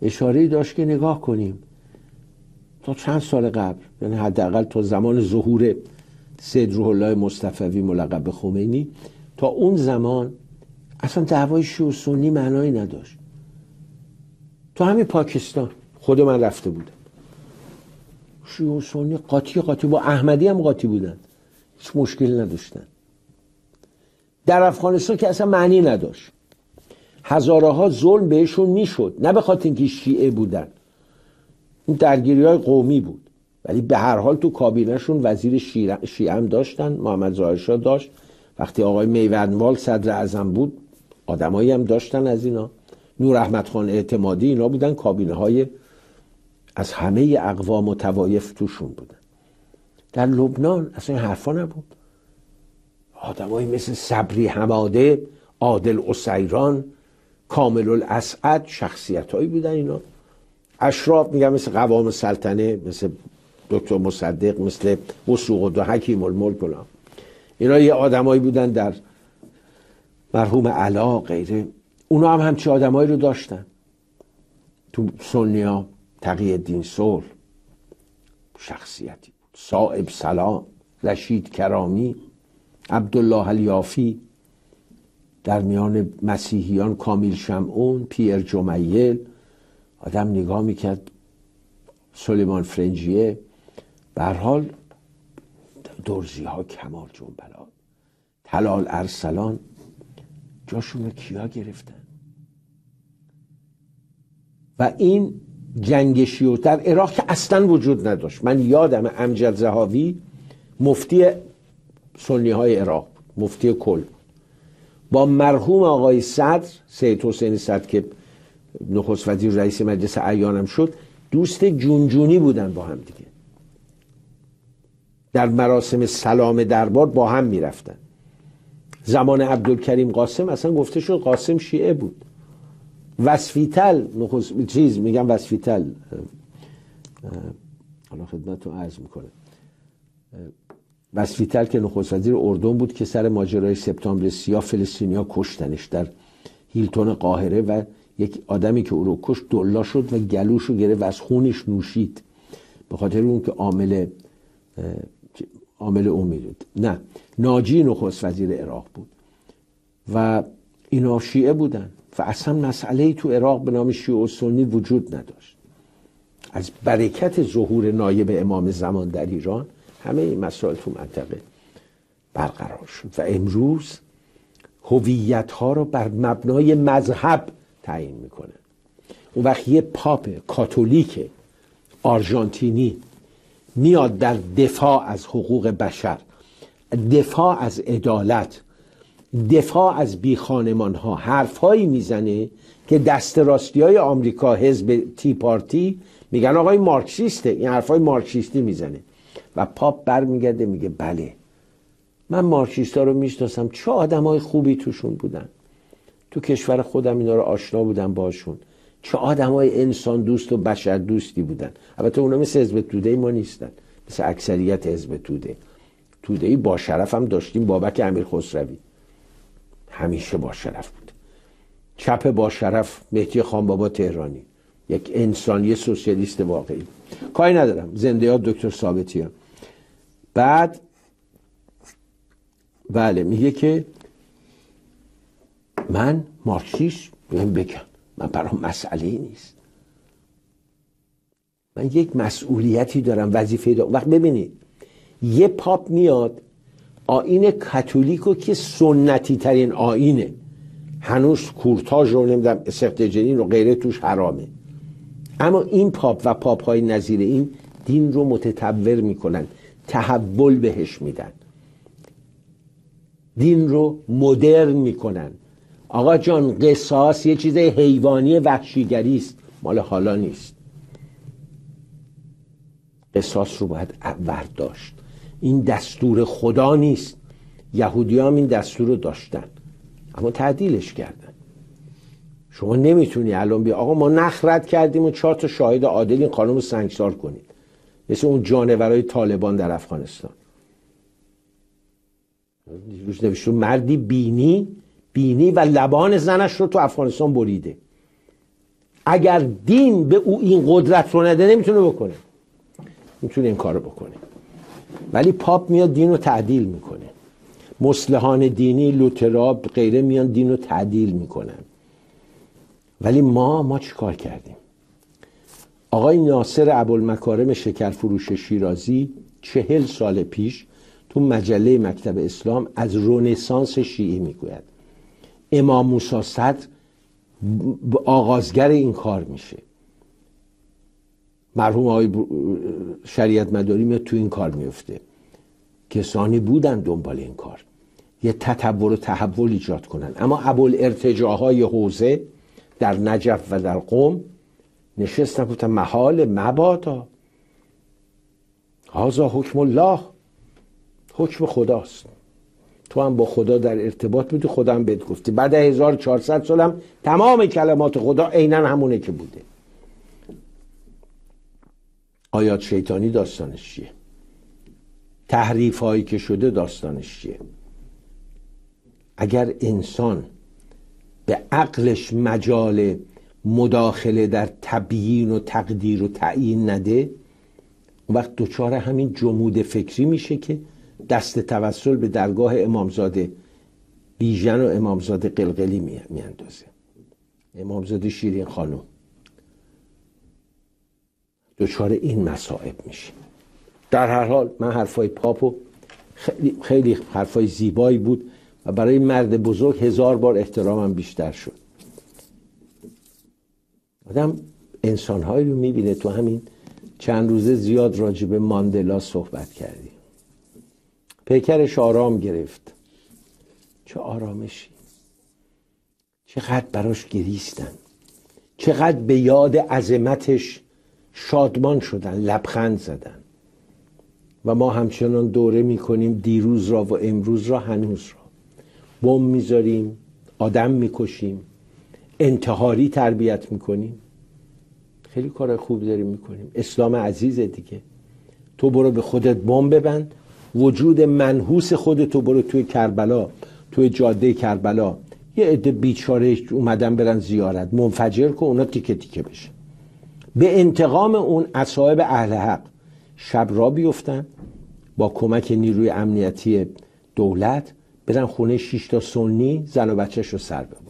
اشاره‌ای داشت که نگاه کنیم تا چند سال قبل، یعنی حداقل تا زمان ظهور سید روح الله مصطفوی ملقب به خمینی، تا اون زمان اصلا دعوای شیعه و سنی معنایی نداشت. تو همین پاکستان خود من رفته بودم، شیعه و سنی قاطی قاطی، با احمدی هم قاطی بودن، هیچ مشکلی نداشتن. در افغانستان که اصلا معنی نداشت، هزاره ها ظلم بهشون میشد، نه به خاطر اینکه شیعه بودن، این درگیری های قومی بود، ولی به هر حال تو کابینهشون وزیر شیعه هم داشتن، محمد ظاهر شاه داشت، وقتی آقای میوندوال صدر اعظم بود آدمایی هم داشتن از اینا، نور احمد خان اعتمادی، اینا بودن کابینه های از همه اقوام و طوایف توشون بودن. در لبنان اصلا این حرفا نبود، آدمایی مثل صبری حماده، عادل اسیران، کامل الاسعد، شخصیت هایی بودن اینا. اشراف میگم مثل قوام سلطنه، مثل دکتر مصدق، مثل وثوق الدین حکیم الملک، اینا یه آدمایی بودن در مرحوم علا غیره، اونا هم همچی آدمایی رو داشتن. تو سنیا تقی الدین صلح شخصیتی بود، صائب سلام، رشید کرامی، عبدالله الیافی، در میان مسیحیان کامیل شمعون، پیر جمیل، آدم نگاه میکرد، سلیمان فرنجیه، به هر حال درزی ها، کمال جنبلات، طلال ارسلان، جاشون رو کیا گرفتن؟ و این جنگ شیعه در عراق که اصلا وجود نداشت. من یادم امجد ضحاوی مفتی سنی های عراق بود، مفتی کل، با مرحوم آقای صدر سید حسین صدر که نخست وزیر رئیس مجلس اعیانم شد، دوست جونجونی بودن با هم دیگه، در مراسم سلام دربار با هم میرفتن. زمان عبدالکریم قاسم اصلا گفته شد قاسم شیعه بود. وصفیتل نخست چیز میگم وصفیتل حالا خدمتتون عرض میکنه، وصفیتل که نخست وزیر اردن بود که سر ماجرای سپتامبر سیاه فلسطینیا کشتنش در هیلتون قاهره، و یک آدمی که او رو کشت دلا شد و گلوش رو گرفت و از خونش نوشید، به خاطر اون که عامل عامل اون میدود. نه، ناجی نخست وزیر عراق بود و اینا شیعه بودن و اصلا مسئله‌ای تو عراق به نام شیعه و سنی وجود نداشت. از برکت ظهور نایب امام زمان در ایران همه این مسائل تو منطقه برقرار شد و امروز هویت‌ها رو بر مبنای مذهب تعیین میکنه. اون وقت یه پاپ کاتولیک آرژانتینی میاد در دفاع از حقوق بشر، دفاع از عدالت، دفاع از بی خانمان ها حرفهایی میزنه که دست راستی های آمریکا، حزب تی پارتی میگن آقای مارکسیسته، این حرفای مارکسیستی میزنه و پاپ برمیگرده میگه بله من مارکسیستا رو میشناسم، چه آدمای خوبی توشون بودن، تو کشور خودم اینا رو آشنا بودم باشون، چه آدمای انسان دوست و بشر دوستی بودن. البته اونا مثل حزب توده ما نیستن، مثل اکثریت حزب توده. توده‌ای با شرف هم داشتیم، بابک امیر خسروی همیشه با شرف بود. چپ با شرف مهدی خانبابا تهرانی، یک انسانی سوسیالیست واقعی. کاری ندارم، زنده یاد دکتر ثابتیان. بعد بله میگه که من مارکسیست بهم بگم، من برام مسئله ای نیست، من یک مسئولیتی دارم، وظیفه دارم. وقت ببینید یه پاپ میاد آیین کاتولیکو که سنتی ترین آیینه، هنوز کورتاژ رو نمیدونم سخت جنین و غیره توش حرامه، اما این پاپ و پاپ های نظیر این دین رو متطور میکنن، تحول بهش میدن، دین رو مدرن میکنن. آقا جان قصاص یه چیز حیوانی وحشیگری است، مال حالا نیست. قصاص رو باید برداشت، این دستور خدا نیست. یهودی هم این دستور رو داشتن اما تعدیلش کردن. شما نمیتونی الان بیا آقا ما نخرد کردیم و چهار تا شاهد عادل این قانون رو سنگسار کنید، مثل اون جانورای طالبان در افغانستان. روز نوشته مردی بینی بینی و لبان زنش رو تو افغانستان بریده. اگر دین به او این قدرت رو نده نمیتونه بکنه، میتونه این کارو بکنه. ولی پاپ میاد دین رو تعدیل میکنه، مصلحان دینی لوترا غیره میان دین رو تعدیل میکنن. ولی ما ما چی کار کردیم؟ آقای ناصر ابوالمکارم شکرفروش شیرازی چهل سال پیش تو مجله مکتب اسلام از رنسانس شیعه میگوید. امام موسی صدر آغازگر این کار میشه. مرحوم آقای شریعت مداری میاد تو این کار میفته. کسانی بودن دنبال این کار یه تطور و تحول ایجاد کنن، اما ابوالارتجاهای حوزه در نجف و در قم نشستن گفتن محال مبادا، هذا حکم الله، حکم خداست، تو هم با خدا در ارتباط بودی، خدا هم بهت گفتی. بعد هزار و چهارصد سال هم تمام کلمات خدا عیناً همونه که بوده. آیات شیطانی داستانش چیه؟ تحریف هایی که شده داستانش چیه؟ اگر انسان به عقلش مجال مداخله در تبیین و تقدیر و تعیین نده، اون وقت دچار همین جمود فکری میشه که دست توسل به درگاه امامزاده بیژن و امامزاده قلقلی میاندازه. امامزاده شیرین خانم دچار این مصائب میشه. در هر حال من حرفای پاپو خیلی خیلی حرفای زیبایی بود و برای مرد بزرگ هزار بار احترامم بیشتر شد. آدم انسانهایی رو میبینه. تو همین چند روزه زیاد راجع به ماندلا صحبت کردیم. پیکرش آرام گرفت. چه آرامشی، چقدر براش گریستن، چقدر به یاد عظمتش شادمان شدن، لبخند زدن. و ما همچنان دوره میکنیم دیروز را و امروز را هنوز را. بم میذاریم، آدم میکشیم، انتحاری تربیت میکنیم. خیلی کار خوبی داریم میکنیم. اسلام عزیزه دیگه. تو برو به خودت بم ببند، وجود منحوس خودتو برو توی کربلا، توی جاده کربلا یه عده بیچاره اومدن برن زیارت، منفجر کن اونا تیکه تیکه بشه. به انتقام اون اصحاب اهل حق شب را بیفتن، با کمک نیروی امنیتی دولت برن خونه شش تا سنی زن و بچه‌ش رو سر ببرن.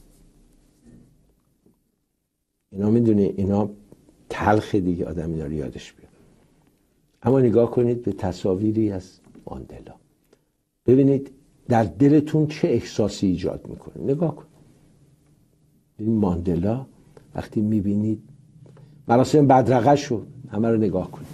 اینا میدونه اینا تلخ دیگه، آدم اینا رو یادش بیاد. اما نگاه کنید به تصاویری از ماندلا، ببینید در دلتون چه احساسی ایجاد میکنه. نگاه کن این ماندلا وقتی میبینید مراسم بدرقه شد، همه رو نگاه کنید.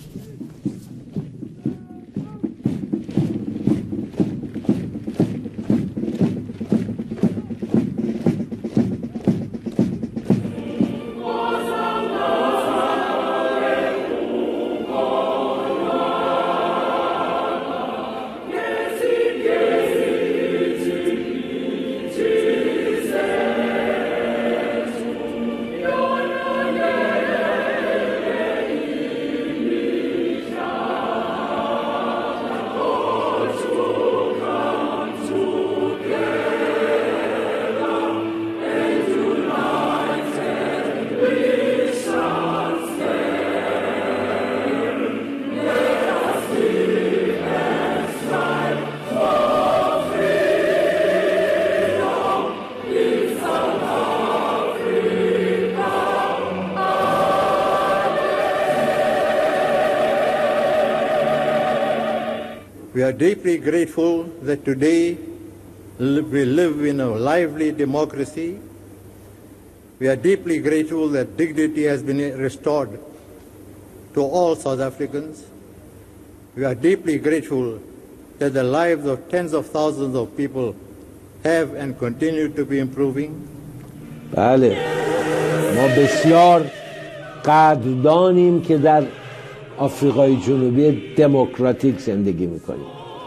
We are deeply grateful that today we live in a lively democracy. We are deeply grateful that dignity has been restored to all South Africans. We are deeply grateful that the lives of tens of thousands of people have and continue to be improving. بله، ما بسیار قدردانیم که در آفریقای جنوبی دموکراتیک زندگی میکنیم.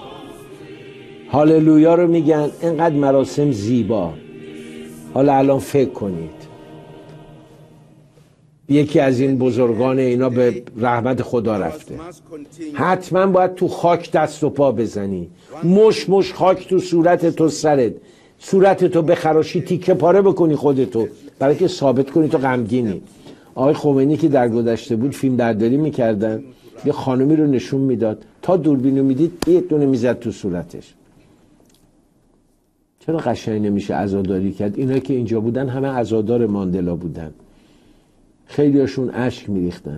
هاللویا رو میگن، اینقدر مراسم زیبا. حالا الان فکر کنید یکی از این بزرگان اینا به رحمت خدا رفته، حتما باید تو خاک دست و پا بزنی، مش مش خاک تو صورت تو، سرت صورت تو بخراشی، تیکه پاره بکنی خودتو، برای که ثابت کنی تو غمگینی. آقای خمینی که در گذشته بود فیلم برداری میکردن، یه خانمی رو نشون میداد، تا دوربین رو میدید یه دونه میزد تو صورتش. چرا قشنگ نمیشه عزاداری کرد؟ اینا که اینجا بودن همه عزادار ماندلا بودن، خیلی هاشون اشک میریختن.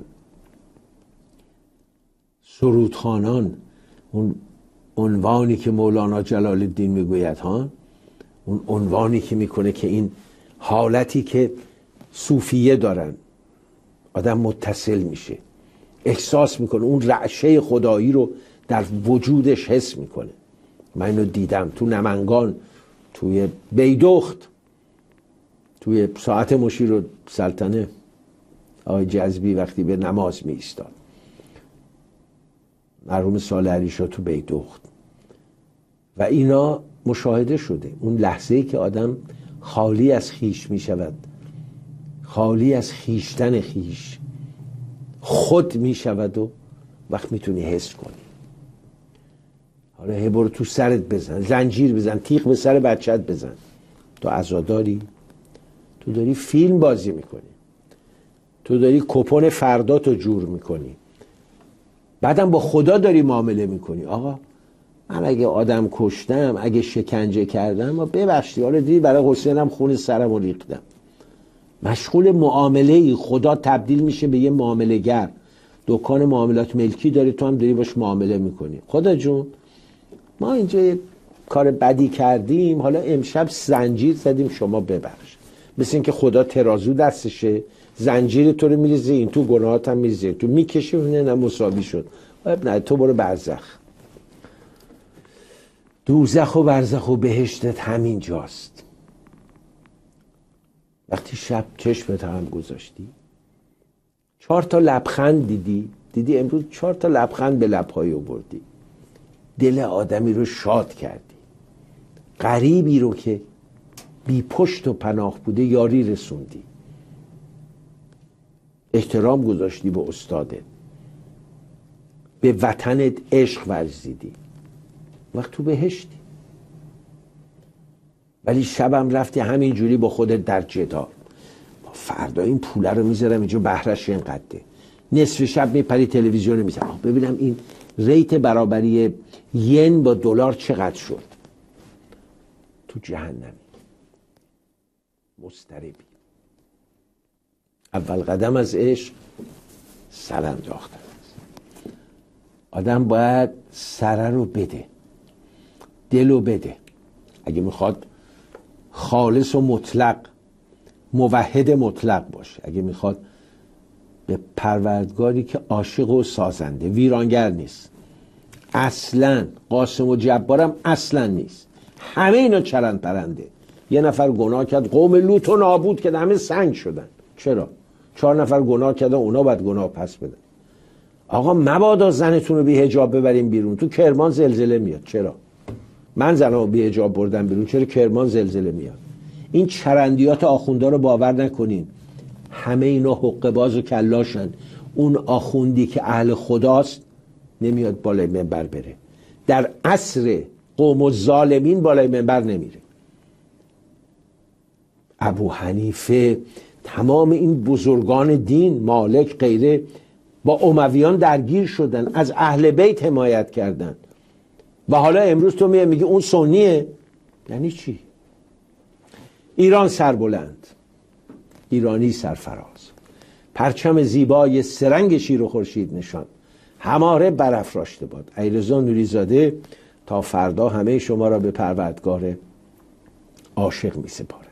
سرودخوانان، اون عنوانی که مولانا جلال الدین میگوید ها، اون عنوانی که میکنه که این حالتی که صوفیه دارن، آدم متصل میشه، احساس میکنه، اون رعشه خدایی رو در وجودش حس میکنه. من اینو دیدم تو نمنگان، توی بیدخت، توی ساعت مشیر سلطنه آقای جذبی وقتی به نماز می ایستاد، مرحوم صالح علی شاه تو بیدخت، و اینا مشاهده شده. اون لحظه‌ای که آدم خالی از خیش می شود، خالی از خیشتن خیش، خود می شود و وقت می تونی حس کنی. حالا هی برو تو سرت بزن، زنجیر بزن، تیغ به سر بچت بزن، تو عزاداری، تو داری فیلم بازی میکنی، تو داری کپون فرداتو جور میکنی، بعدم با خدا داری معامله میکنی. آقا من اگه آدم کشتم، اگه شکنجه کردم، ببخشید حالا دیدی برای حسینم خون سرمو ریختم. مشغول معامله ای، خدا تبدیل میشه به یه معامله گر. دکان معاملات ملکی داری، تو هم داری باش معامله میکنی. خدا جون ما اینجا یه کار بدی کردیم، حالا امشب زنجیر زدیم، شما ببخش. مثل این که خدا ترازو دستشه، زنجیر تو رو میریزه این تو، گناهات هم میریزه تو، میکشی نه نه مساوی شد، نه تو برو برزخ. دوزخ و برزخ و بهشتت همین جاست. وقتی شب چشمت هم گذاشتی، چهار تا لبخند دیدی، دیدی امروز چهار تا لبخند به لبهای آوردی، دل آدمی رو شاد کردی، غریبی رو که بی پشت و پناه بوده یاری رسوندی، احترام گذاشتی به استادت، به وطنت عشق ورزیدی، وقت تو بهشتی. ولی شبم رفتی همینجوری با خودت در جدال، فردا این پوله رو میذارم اینجا، بهرش اینقدره، نصف شب میپری تلویزیون میذارم ببینم این ریت برابری ین با دلار چقدر شد. تو جهنمی، مضطربی. اول قدم از عشق سر انداختن است. آدم باید سر رو بده، دل رو بده. اگه میخواد خالص و مطلق، موحد مطلق باشه، اگه میخواد به پروردگاری که عاشق و سازنده، ویرانگر نیست اصلا، قاسم و جبارم اصلا نیست، همه اینا چرند پرنده. یه نفر گناه کرد، قوم لوط رو نابود کرد، همه سنگ شدن. چرا؟ چهار نفر گناه کردن، اونا باید گناه پس بدن. آقا مبادا زنتون رو بی حجاب ببریم بیرون، تو کرمان زلزله میاد. چرا؟ من زنم بی حجاب بردم بیرون، چرا کرمان زلزله میاد؟ این چرندیات آخوندا رو باور نکنین، همه اینا حقه باز و کلاشن. اون آخوندی که اهل خداست نمیاد بالای منبر بره، در عصر قوم الظالمین بالای منبر نمیره. ابو حنیفه، تمام این بزرگان دین، مالک غیره، با امویان درگیر شدن، از اهل بیت حمایت کردن، و حالا امروز تو میگی اون سنیه. یعنی چی؟ ایران سربلند، ایرانی سرفراز، پرچم زیبای سرنگ شیر و خورشید نشان، هماره برافراشته باد. علیرضا نوری‌زاده تا فردا همه شما را به پروردگار عاشق می سپارد.